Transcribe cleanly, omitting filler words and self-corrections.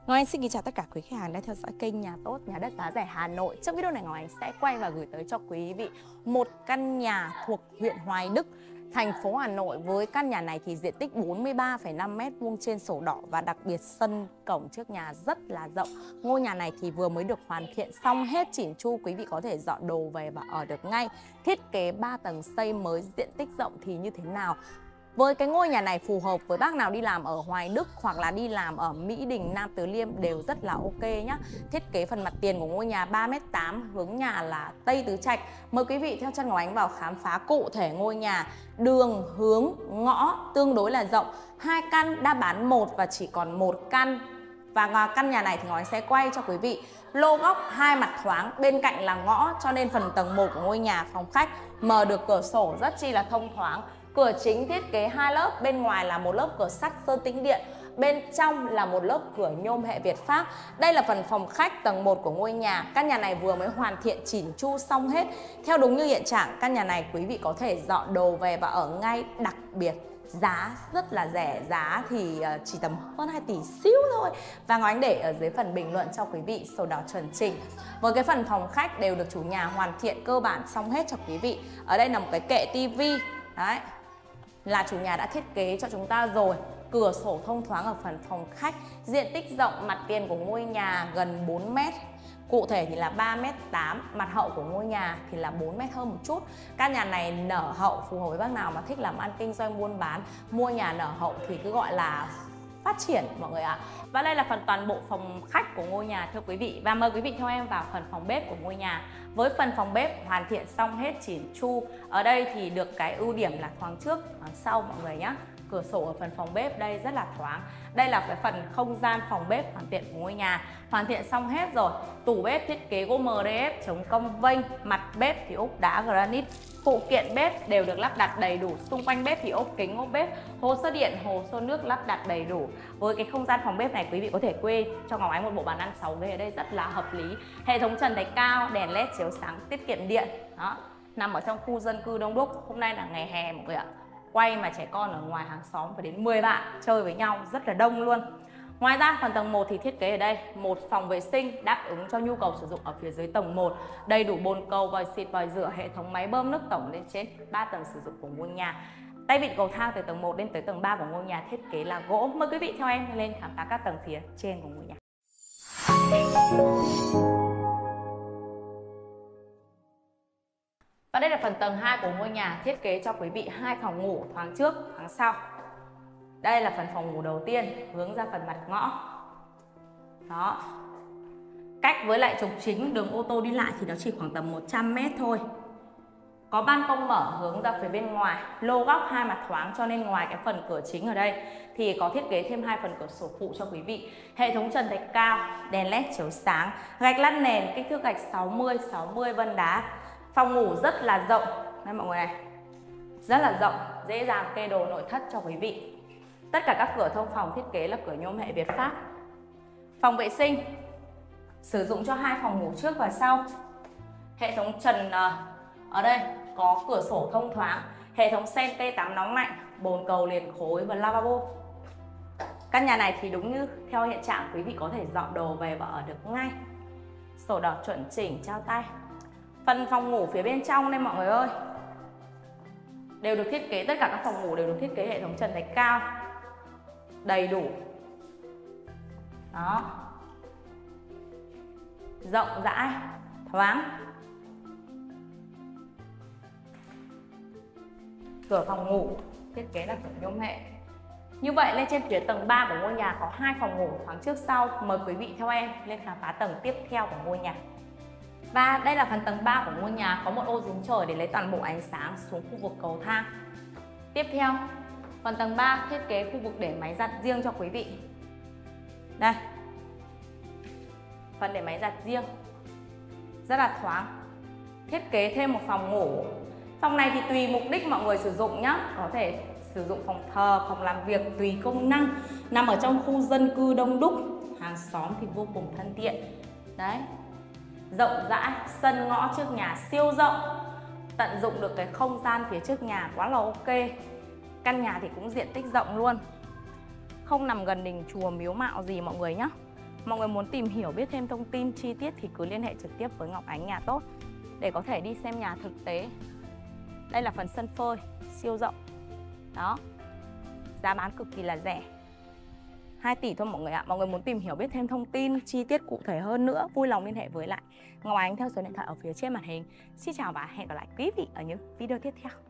Ngọc Anh xin kính chào tất cả quý khách hàng đang theo dõi kênh Nhà Tốt Nhà Đất Giá Rẻ Hà Nội. Trong video này Ngọc Anh sẽ quay và gửi tới cho quý vị một căn nhà thuộc huyện Hoài Đức, thành phố Hà Nội. Với căn nhà này thì diện tích 43,5 m² trên sổ đỏ và đặc biệt sân cổng trước nhà rất là rộng. Ngôi nhà này thì vừa mới được hoàn thiện xong hết chỉn chu, quý vị có thể dọn đồ về và ở được ngay. Thiết kế 3 tầng xây mới, diện tích rộng thì như thế nào? Với cái ngôi nhà này phù hợp với bác nào đi làm ở Hoài Đức hoặc là đi làm ở Mỹ Đình, Nam Từ Liêm đều rất là ok nhá. Thiết kế phần mặt tiền của ngôi nhà 3,8 m, hướng nhà là Tây Tứ Trạch. Mời quý vị theo chân Ngọc Ánh vào khám phá cụ thể ngôi nhà. Đường, hướng, ngõ tương đối là rộng. 2 căn đã bán một và chỉ còn 1 căn. Và căn nhà này thì Ngọc Ánh sẽ quay cho quý vị. Lô góc 2 mặt thoáng, bên cạnh là ngõ, cho nên phần tầng 1 của ngôi nhà phòng khách mở được cửa sổ rất chi là thông thoáng. Cửa chính thiết kế 2 lớp, bên ngoài là một lớp cửa sắt sơn tĩnh điện, bên trong là một lớp cửa nhôm hệ Việt Pháp. Đây là phần phòng khách tầng 1 của ngôi nhà. Căn nhà này vừa mới hoàn thiện chỉn chu xong hết. Theo đúng như hiện trạng, căn nhà này quý vị có thể dọn đồ về và ở ngay. Đặc biệt giá rất là rẻ, giá thì chỉ tầm hơn 2 tỷ xíu thôi. Và Ngọc Ánh để ở dưới phần bình luận cho quý vị sổ đỏ chuẩn chỉnh. Với cái phần phòng khách đều được chủ nhà hoàn thiện cơ bản xong hết cho quý vị. Ở đây là một cái kệ tivi. Đấy, là chủ nhà đã thiết kế cho chúng ta rồi. Cửa sổ thông thoáng ở phần phòng khách. Diện tích rộng, mặt tiền của ngôi nhà gần 4 m. Cụ thể thì là 3,8 m. Mặt hậu của ngôi nhà thì là 4 m hơn một chút. Căn nhà này nở hậu phù hợp với bác nào mà thích làm ăn kinh doanh buôn bán. Mua nhà nở hậu thì cứ gọi là phát triển mọi người ạ. Và đây là phần toàn bộ phòng khách của ngôi nhà thưa quý vị. Và mời quý vị theo em vào phần phòng bếp của ngôi nhà. Với phần phòng bếp hoàn thiện xong hết chỉn chu. Ở đây thì được cái ưu điểm là thoáng trước, thoáng sau mọi người nhé. Cửa sổ ở phần phòng bếp đây rất là thoáng. Đây là cái phần không gian phòng bếp hoàn thiện của ngôi nhà. Hoàn thiện xong hết rồi. Tủ bếp thiết kế gỗ MDF chống cong vênh. Mặt bếp thì ốp đá granite. Phụ kiện bếp đều được lắp đặt đầy đủ. Xung quanh bếp thì ốp kính ốp bếp. Hồ sơ điện, hồ sơ nước lắp đặt đầy đủ. Với cái không gian phòng bếp này quý vị có thể quê cho Ngọc Ánh một bộ bàn ăn 6 ghế ở đây rất là hợp lý. Hệ thống trần thạch cao, đèn led chiếu sáng tiết kiệm điện. Đó, nằm ở trong khu dân cư đông đúc. Hôm nay là ngày hè mọi người ạ. Quay mà trẻ con ở ngoài hàng xóm phải đến 10 bạn chơi với nhau rất là đông luôn. Ngoài ra phần tầng 1 thì thiết kế ở đây một phòng vệ sinh đáp ứng cho nhu cầu sử dụng ở phía dưới tầng 1. Đầy đủ bồn cầu, vòi xịt, vòi rửa, hệ thống máy bơm nước tổng lên trên 3 tầng sử dụng của ngôi nhà. Tay vịn cầu thang từ tầng 1 đến tới tầng 3 của ngôi nhà thiết kế là gỗ. Mời quý vị theo em lên khám phá các tầng phía trên của ngôi nhà. Và đây là phần tầng 2 của ngôi nhà, thiết kế cho quý vị 2 phòng ngủ thoáng trước, thoáng sau. Đây là phần phòng ngủ đầu tiên, hướng ra phần mặt ngõ. Đó. Cách với lại trục chính đường ô tô đi lại thì nó chỉ khoảng tầm 100 m thôi. Có ban công mở hướng ra phía bên ngoài, lô góc 2 mặt thoáng cho nên ngoài cái phần cửa chính ở đây thì có thiết kế thêm 2 phần cửa sổ phụ cho quý vị. Hệ thống trần thạch cao, đèn led chiếu sáng, gạch lát nền, kích thước gạch 60 vân đá. Phòng ngủ rất là rộng, đây mọi người này, rất là rộng, dễ dàng kê đồ nội thất cho quý vị. Tất cả các cửa thông phòng thiết kế là cửa nhôm hệ Việt Pháp. Phòng vệ sinh sử dụng cho 2 phòng ngủ trước và sau. Hệ thống trần ở đây có cửa sổ thông thoáng, hệ thống sen cây tắm nóng lạnh, bồn cầu liền khối và lavabo. Căn nhà này thì đúng như theo hiện trạng quý vị có thể dọn đồ về và ở được ngay. Sổ đỏ chuẩn chỉnh trao tay. Phần phòng ngủ phía bên trong đây mọi người ơi, đều được thiết kế, tất cả các phòng ngủ đều được thiết kế hệ thống trần thạch cao đầy đủ. Đó, rộng rãi, thoáng. Cửa phòng ngủ thiết kế là cửa nhôm hệ. Như vậy lên trên phía tầng 3 của ngôi nhà có 2 phòng ngủ thoáng trước sau. Mời quý vị theo em lên khám phá tầng tiếp theo của ngôi nhà. Và đây là phần tầng 3 của ngôi nhà, có một ô giếng trời để lấy toàn bộ ánh sáng xuống khu vực cầu thang. Tiếp theo, phần tầng 3 thiết kế khu vực để máy giặt riêng cho quý vị. Đây, phần để máy giặt riêng rất là thoáng. Thiết kế thêm một phòng ngủ. Phòng này thì tùy mục đích mọi người sử dụng nhé. Có thể sử dụng phòng thờ, phòng làm việc tùy công năng. Nằm ở trong khu dân cư đông đúc, hàng xóm thì vô cùng thân thiện. Đấy, rộng rãi, sân ngõ trước nhà siêu rộng. Tận dụng được cái không gian phía trước nhà quá là ok. Căn nhà thì cũng diện tích rộng luôn. Không nằm gần đình chùa miếu mạo gì mọi người nhé. Mọi người muốn tìm hiểu biết thêm thông tin chi tiết thì cứ liên hệ trực tiếp với Ngọc Ánh Nhà Tốt để có thể đi xem nhà thực tế. Đây là phần sân phơi siêu rộng. Đó. Giá bán cực kỳ là rẻ. 2 tỷ thôi mọi người ạ. Mọi người muốn tìm hiểu biết thêm thông tin chi tiết cụ thể hơn nữa, vui lòng liên hệ với lại Ngọc Ánh theo số điện thoại ở phía trên màn hình. Xin chào và hẹn gặp lại quý vị ở những video tiếp theo.